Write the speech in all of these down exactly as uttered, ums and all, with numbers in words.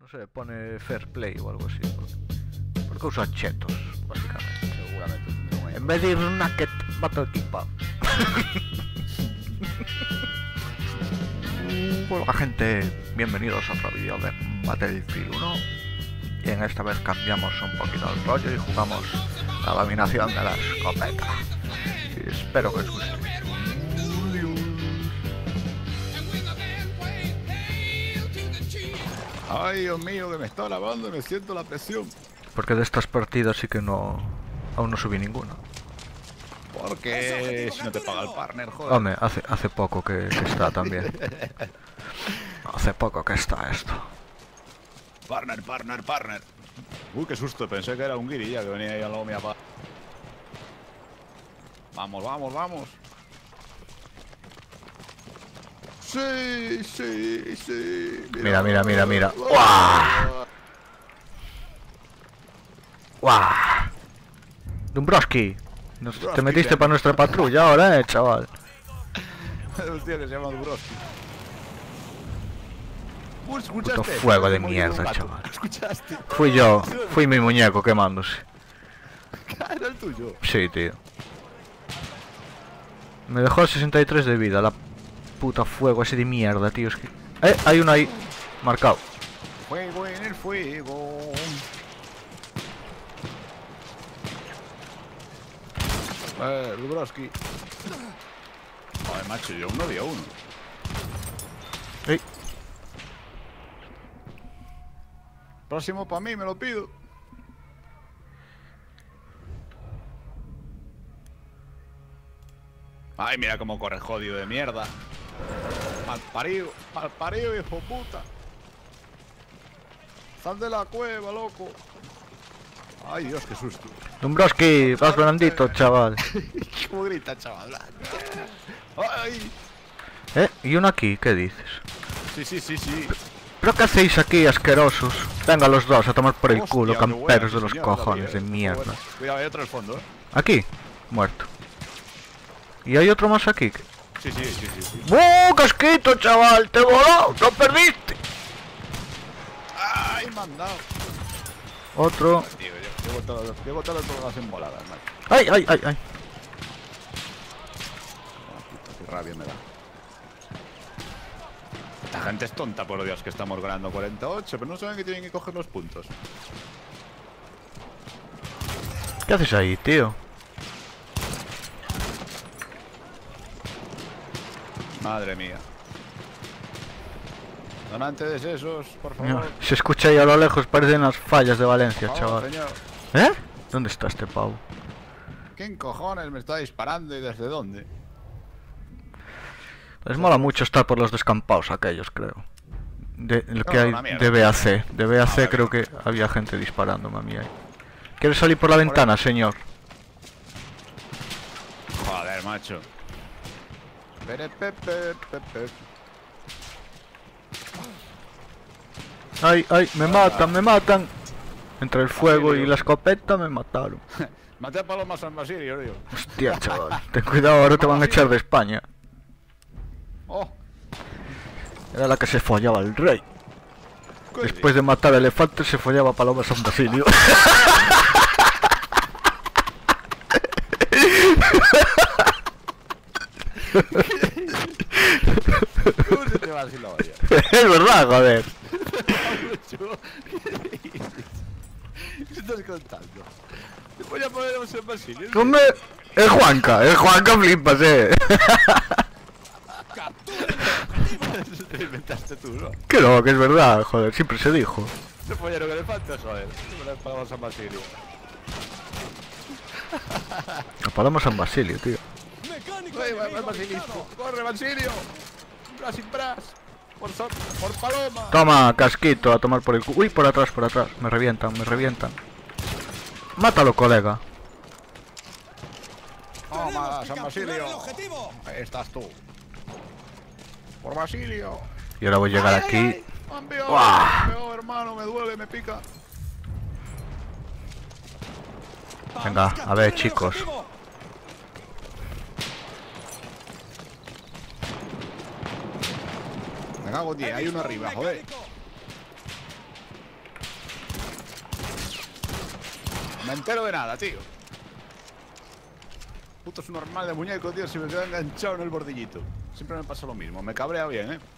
no sé, pone fair play o algo así. Porque, porque usa chetos, básicamente. Seguramente tendrá un En vez de ir naked, va todo equipado. Hola gente, bienvenidos a otro vídeo de Battlefield uno. Y en esta vez cambiamos un poquito el rollo y jugamos la dominación de la escopeta. Y espero que os guste. Ay, Dios mío, que me está lavando y me siento la presión. Porque de estas partidas sí que no... aún no subí ninguna. Porque si no te paga el partner, joder. Hombre, hace, hace poco que, que está también. Hace poco que está esto. Partner, partner, partner. Uy, qué susto, pensé que era un guirilla que venía ahí al lado mío. Vamos, vamos, vamos. Sí, sí, sí. Mira, mira, mira, mira. ¡Guau! ¡Guau! Dumbrowski, nos, te Dumbrowski, metiste ven. para nuestra patrulla ahora, eh, chaval. Un tío que se llama Dumbrowski. Uy, ¿escuchaste? Puto fuego de Hemos mierda, oído un gato. chaval. ¿Escuchaste? Fui yo, fui mi muñeco quemándose. Era el tuyo. Sí, tío. Me dejó sesenta y tres de vida, la puta fuego ese de mierda, tío. Es que... Eh, hay uno ahí, marcado. Fuego en el fuego. Eh, Dumbrowski. Joder, macho, yo uno día uno. Ey. Próximo para mí, me lo pido. Ay, mira cómo corre, jodido de mierda. Mal parido, mal parido, hijo puta. Sal de la cueva, loco. Ay, Dios, qué susto. Dumbrowski, vas blandito, chaval. ¿Cómo grita, chaval? Ay. Eh, y uno aquí, ¿qué dices? Sí, sí, sí, sí. ¿Pero qué hacéis aquí, asquerosos? Venga los dos a tomar por el Hostia, culo, qué camperos buena, de los señor, cojones de David, eh. mierda. Bueno, cuidado, hay otro en el fondo, ¿eh? Aquí, muerto. ¿Y hay otro más aquí? Sí, sí, sí, sí, sí. ¡Uh, casquito, chaval! ¡Te voló! ¡Lo perdiste! ¡Ay, me han dado! Otro. Tío, yo llevo todas las- llevo todas las drogas emboladas, macho. ¡Ay, ay, ay, ay! Ah, puta, qué rabia me da. Esta gente es tonta, por Dios, que estamos ganando cuarenta y ocho, pero no saben que tienen que coger los puntos. ¿Qué haces ahí, tío? Madre mía. Donantes esos, por favor. Mira, se escucha ahí a lo lejos, parecen las fallas de Valencia, Por favor, chaval. señor. ¿Eh? ¿Dónde está este pavo? ¿Quién cojones me está disparando y desde dónde? Les mola mucho estar por los descampados aquellos, creo. De lo que No, hay una mierda. de B A C. De B A C Ah, creo vale. que había gente disparando, mami. Ahí. ¿Quieres salir por la ventana, señor? Joder, macho. Pere, pe, pe, pe, pe. ¡Ay, ay! ¡Me matan, me matan! Entre el fuego y la escopeta me mataron. Maté a Paloma San Basilio, tío. Hostia, chaval. Ten cuidado, ahora te van a echar de España. Oh, Era la que se follaba el rey. ¿qué Después de matar elefantes se follaba Paloma San Basilio. dices? ¿Cómo se te va así la olla? Es verdad, joder. ¿Qué dices? ¿Qué estás contando? Te voy a poner a San Basilio. Come... Es Juanca, es Juanca, flipas, eh. Eso te lo inventaste tú, ¿no? Que no, que es verdad, joder, siempre se dijo. Se follaron elefantes, joder. Me la pagamos San Basilio. La Paloma San Basilio, tío. ¡Uy, va, va el basilisco! ¡Corre, Basilio! ¡Bras y bras! ¡Por, so por Paloma! Toma, casquito, a tomar por el cu... Uy, por atrás, por atrás. Me revientan, me revientan. Mátalo, colega. ¡Toma, San Basilio! Ahí estás tú. ¡Por Basilio! Y ahora voy a llegar ¡Ay, aquí. ay, ay! ¡Me han pegado, ¡Buah! me han pegado, hermano! ¡Me duele, me pica! Venga, a ver, chicos. Me cago en diez, hay uno arriba, joder. me entero de nada, tío. Puto es un normal de muñeco, tío, si me quedo enganchado en el bordillito. Siempre me pasa lo mismo, me cabrea bien, eh.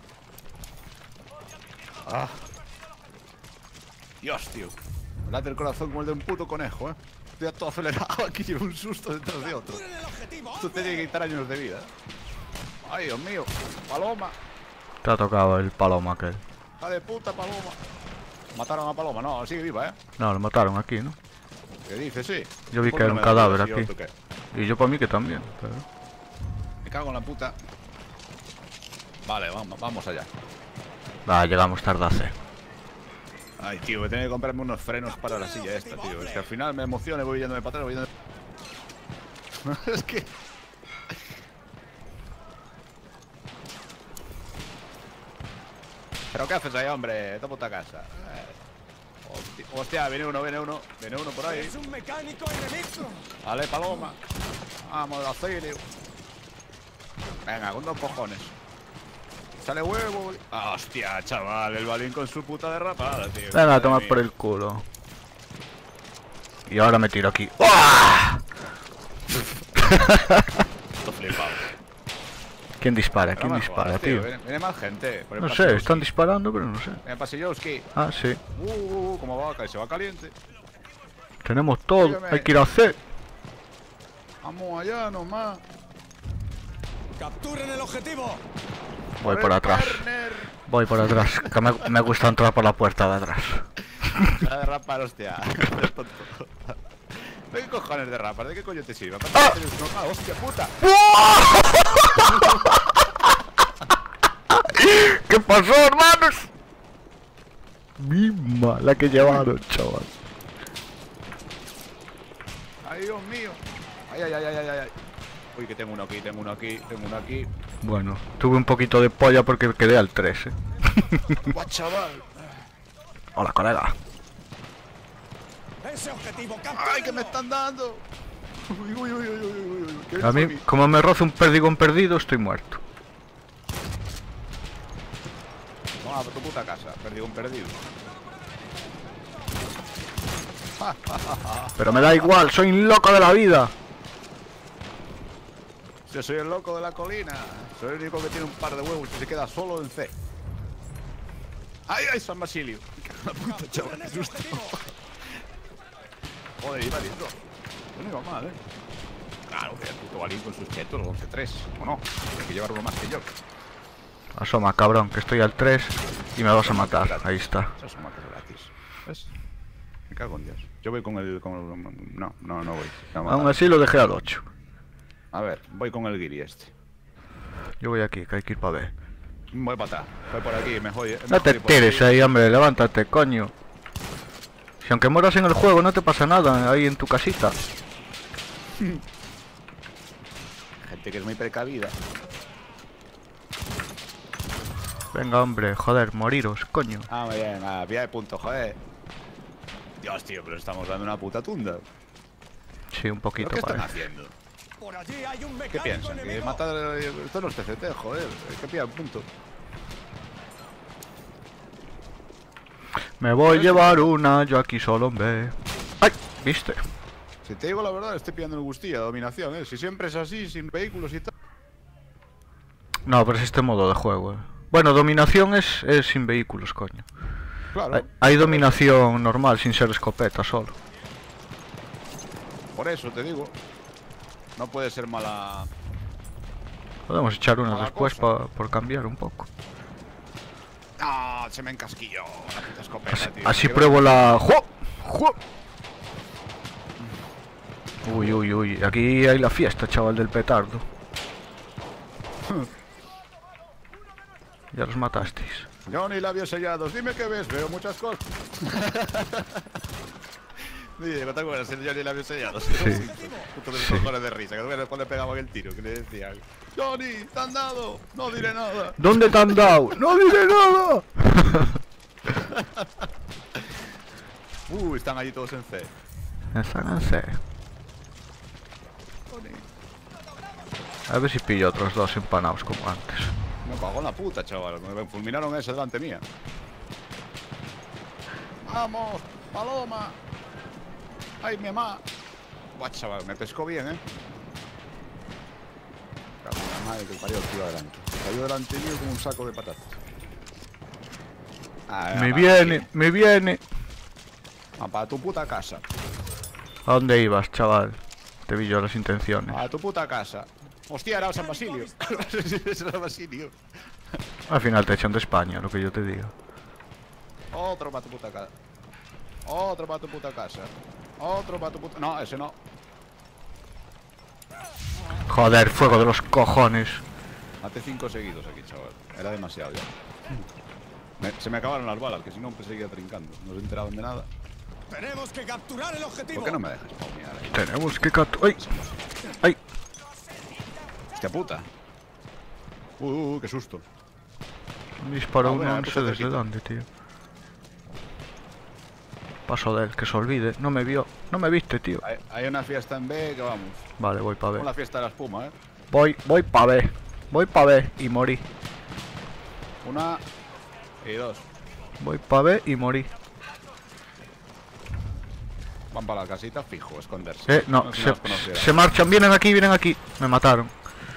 Ah. Dios, tío. Me late el corazón como el de un puto conejo, eh. Estoy todo acelerado aquí, llevo un susto detrás de otro. Esto te tiene que quitar años de vida. Ay, Dios mío. Paloma. Te ha tocado el paloma aquel. Hija de puta, Paloma. Mataron a Paloma, no, sigue viva, eh. No, lo mataron aquí, ¿no? ¿Qué dices? Sí. Yo vi ¿Por que qué era no un me da cadáver vida, si aquí. yo, tú qué? Y yo para mí que también, pero... Me cago en la puta. Vale, vamos, vamos allá. Va, llegamos tardace. Ay, tío, voy a tener que comprarme unos frenos para la silla esta, tío. Es que al final me emociona y voy yéndome para atrás, voy yéndome... Es que... ¿Pero qué haces ahí, hombre? Toma puta casa. Hostia, hostia, viene uno, viene uno. Viene uno por ahí. Es un mecánico enemigo. Vale, Paloma. Vamos, Auxilio. Venga, con dos cojones. Sale huevo. Ah, hostia, chaval, el balín con su puta derrapada, tío. Venga, a tomar por el culo. Y ahora me tiro aquí. ¡Uah! Esto flipado. ¿Quién dispara? Pero ¿Quién me dispara, jodas, tío? Viene, viene más gente. Por el No sé, Pasillowski. están disparando, pero no sé. Viene Pasillowski. Ah, sí. Uh, uh, uh, como va, se va caliente. Tenemos todo, Sígueme. hay que ir a hacer. Vamos allá nomás. Capturen el objetivo. Voy el por atrás. partner. Voy por atrás, que me, me gusta entrar por la puerta de atrás. La de rapar, hostia. ¿De qué cojones de rapar? ¿De qué coño te sirve? ¡Ah! ¡Ah, hostia puta! ¿Qué pasó, hermanos? Misma la que llevaron, chaval. ¡Ay, Dios mío! ¡Ay, ay, ay, ay, ay, ay! Uy, que tengo uno aquí, tengo uno aquí, tengo uno aquí. Bueno, tuve un poquito de polla porque quedé al tres, eh. ¡Guau, chaval! Hola, colega. Ese objetivo, ¡Ay, que me están dando! Uy, uy, uy, uy, uy, uy, uy. ¿Qué A viene mí, por como me roce un perdigón perdido, estoy muerto. Toma, por tu puta casa, perdido un perdido. Pero me da igual, soy un loco de la vida. Yo soy el loco de la colina. Soy el único que tiene un par de huevos y se queda solo en C. ¡Ay, ay, San Basilio! Me cago en la puta, chaval, qué susto. Joder, iba listo. No iba mal, eh. Claro, que el puto balín con sus chetos, los once tres. ¿O no? Hay que llevar uno más que yo. Asoma, cabrón, que estoy al tres y me vas a matar. Ahí está. Esos son matas gratis. ¿Ves? Me cago en Dios. Yo voy con el... Con el no, no, no voy. No, Aún así lo dejé al ocho. a ver, voy con el guiri este. Yo voy aquí, que hay que ir para B. Voy para atrás. Voy por aquí, me jode. No te tires ahí, hombre, levántate, coño. Si aunque mueras en el juego no te pasa nada ahí en tu casita. Gente que es muy precavida. Venga, hombre, joder, moriros, coño. Ah, muy bien, ah, vía de punto, joder. Dios, tío, pero estamos dando una puta tunda. Sí, un ¿Pero poquito, qué están vale. haciendo? Por allí hay un ¿Qué mecánico piensan? Que enemigo. matar... Esto no es T C T, joder. ¿Qué pilla punto? Me voy a llevar una, yo aquí solo en B. ¡Ay! ¿Viste? Si te digo la verdad, estoy pillando el gustillo de dominación, ¿eh? Si siempre es así, sin vehículos y tal. No, pero es este modo de juego, eh. Bueno, dominación es, es sin vehículos, coño. Claro. Hay, hay dominación normal, sin ser escopeta solo. Por eso te digo. No puede ser mala... Podemos echar una Mala después cosa. pa- por cambiar un poco. ¡Ah! Se me encasquilló la puta escopeta, Así, tío. así Qué pruebo la... ¡Jo! ¡Jo! Uy, uy, uy. Aquí hay la fiesta, chaval, del petardo. Ya los matasteis. Johnny, labios sellados, dime qué ves, veo muchas cosas. Dime, ¿no te acuerdas el Johnny, labios sellados? Sí. Puto de Sí. cojones de risa, que tú ves cuando le pegaban el tiro, que le decían: Johnny, te han dado, no diré nada. ¿Dónde te han dado? ¡No diré nada! Uh, están allí todos en C. Ensánganse. Johnny, A ver si pillo otros dos empanados como antes. me pagó en la puta, chaval, me fulminaron ese delante mía. ¡Vamos, Paloma! ¡Ay, mi mamá! Buah, chaval, me pescó bien, ¿eh? Cago en la madre que el parió el tío adelante. Cayó delante mío como un saco de patatas. Ah, Me va, viene, va, me viene. va, para tu puta casa. ¿A dónde ibas, chaval? Te vi yo las intenciones. A tu puta casa. Hostia, era el San Basilio. Es el Basilio. Al final te echan de España, lo que yo te digo. Otro para tu puta casa. Otro para tu puta casa. Otro para tu puta... No, ese no. Joder, fuego de los cojones. Mate cinco seguidos aquí, chaval. Era demasiado ya. Me- se me acabaron las balas, que si no me seguía trincando. No se enteraban de nada. Tenemos que capturar el objetivo. ¿Por qué no me dejas spawnear ahí? Tenemos que cat... ¡Ay! ¡Ay! Hostia puta. Uh, uh, uh, qué susto. Me disparó Ah, un bueno, me once puse desde cerquita. dónde, tío. Paso de él, que se olvide. No me vio. No me viste, tío. Hay, hay una fiesta en B que vamos. Vale, voy pa' Como B. la fiesta de la espuma, eh. Voy, voy pa' B. Voy pa' B y morí. Una y dos. Voy pa' B y morí. Van para la casita fijo, esconderse. Eh, no, si se, los conociera. se marchan. Vienen aquí, vienen aquí. Me mataron.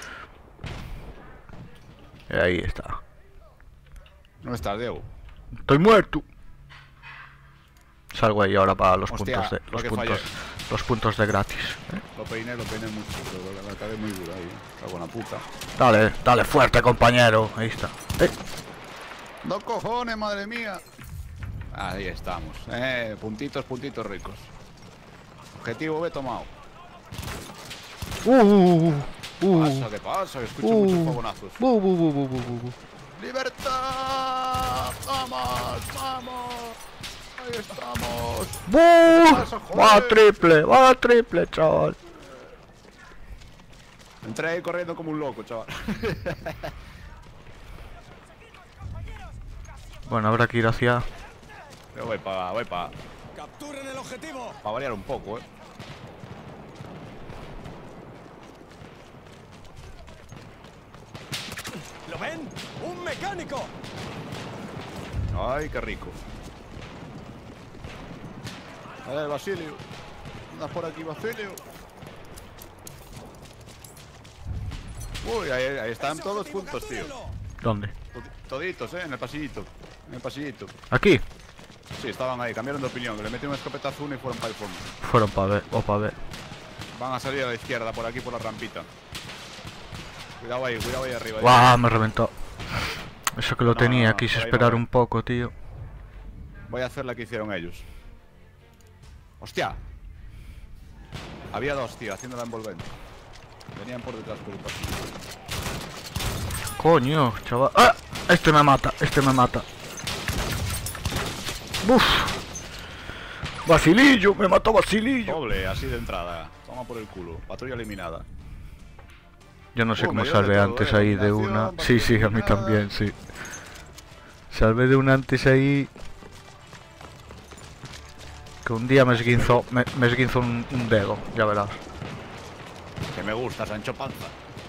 Y ahí está. ¿Dónde estás, Diego? Estoy muerto. Salgo ahí ahora para los Hostia, puntos de lo los que puntos fallé. los puntos de gratis. ¿eh? Lo peiné, lo peiné mucho, pero la acabé muy dura ahí. Cago en la puta. Dale, dale fuerte, compañero. Ahí está. Eh, ¡Dos cojones, madre mía! Ahí estamos. Eh, puntitos, puntitos ricos. Objetivo B tomado. uh, uh, uh, Pasa, ¿qué pasa? Escucho uh, muchos fogonazos. uh, uh, uh, uh, uh, uh, uh. ¡Libertad! ¡Vamos! ¡Vamos! ¡Ahí estamos! ¡Buh! pasa, joder? Va a triple, va a triple, chaval. Entré ahí corriendo como un loco, chaval. Bueno, habrá que ir hacia... Pero voy para voy pa, Capturen el objetivo. pa variar un poco, eh. ¿Lo ven? ¡Un mecánico! Ay, qué rico. A ver, Basilio. Andas por aquí, Basilio. Uy, ahí, ahí están Ese todos objetivo, juntos, tío. captúrenlo. ¿Dónde? Todi- Toditos, eh, en el pasillito. En el pasillito. ¿Aquí? Sí, estaban ahí, cambiaron de opinión. Le metieron un escopetazo uno y fueron para el fondo. Fueron para ver, o para ver. Van a salir a la izquierda, por aquí, por la rampita. Cuidado ahí, cuidado ahí arriba. ahí. ¡Guau! Me reventó. Eso que lo No, tenía, no, no, quise por ahí no esperar voy. un poco, tío. Voy a hacer la que hicieron ellos. ¡Hostia! Había dos, tío, haciendo la envolvente. Venían por detrás por el pasillo. Coño, chaval. ¡Ah! Este me mata, este me mata. ¡Buf! Basilillo, me mató Basilillo. Doble, así de entrada. Toma por el culo. Patrulla eliminada. Yo no sé Uh, cómo me dio de salvé todo, antes eh, ahí de eliminación, una. patrulla Sí, sí, a mí eliminada. también, sí. Salvé de una antes ahí. Que un día me esguinzó, me, me esguinzó un, un dedo, ya verás. Que me gusta, Sancho Panza.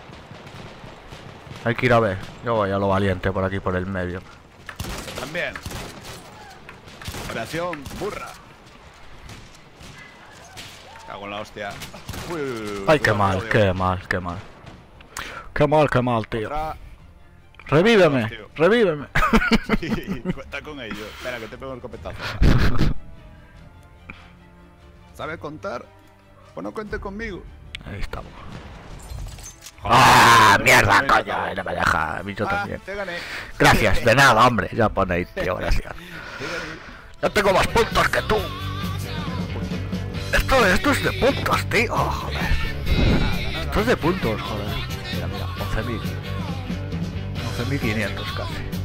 Hay que ir a ver. Yo voy a lo valiente por aquí, por el medio. También. Operación burra. Cago en la hostia. Uy, uy, uy, Ay, qué cuidado, mal, cuidado, qué mal, qué mal. Qué mal, qué mal, tío. Otra. Revíveme, Tío. revíveme. Sí, cuenta con ello. Espera, que te pego el copetazo. ¿Sabe contar? Pues no cuente conmigo. Ahí estamos. ¡Ah, mierda, Venga, coño! cabrón. No me deja, a mí yo Ah, también. te gané. Gracias, de nada, hombre. Ya ponéis, tío, gracias. Te gané. Yo tengo más puntos que tú. Esto, esto es de puntos, tío. Joder. Esto es de puntos, joder. Mira, mira, once mil. once mil quinientos casi.